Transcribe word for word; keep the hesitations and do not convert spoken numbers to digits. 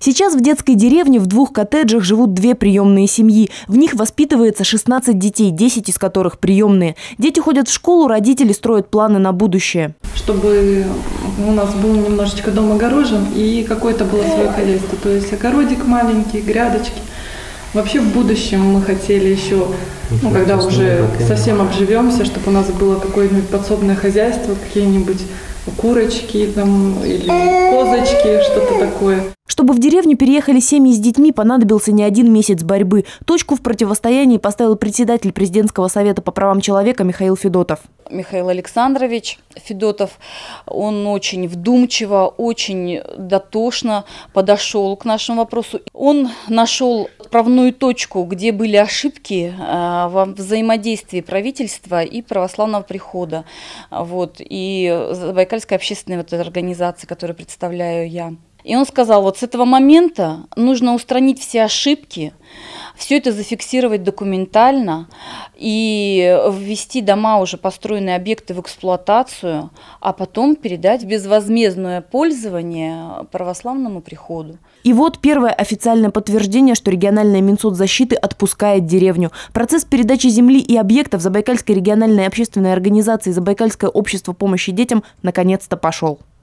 Сейчас в детской деревне в двух коттеджах живут две приемные семьи. В них воспитывается шестнадцать детей, десять из которых приемные. Дети ходят в школу, родители строят планы на будущее. Чтобы у нас был немножечко дом огорожен и какое-то было свое хозяйство. То есть огородик маленький, грядочки. Вообще в будущем мы хотели еще, ну, когда уже совсем обживемся, чтобы у нас было какое-нибудь подсобное хозяйство, какие-нибудь курочки там, или козочки, что-то такое. Чтобы в деревню переехали семьи с детьми, понадобился не один месяц борьбы. Точку в противостоянии поставил председатель президентского совета по правам человека Михаил Федотов. Михаил Александрович Федотов, он очень вдумчиво, очень дотошно подошел к нашему вопросу. Он нашел отправную точку, где были ошибки во взаимодействии правительства и православного прихода. Вот, и Забайкальской общественной вот этой организации, которую представляю я. И он сказал, вот с этого момента нужно устранить все ошибки, все это зафиксировать документально и ввести дома, уже построенные объекты, в эксплуатацию, а потом передать в безвозмездное пользование православному приходу. И вот первое официальное подтверждение, что региональная Минсоцзащиты отпускает деревню. Процесс передачи земли и объектов Забайкальской региональной общественной организации «Забайкальское общество помощи детям» наконец-то пошел.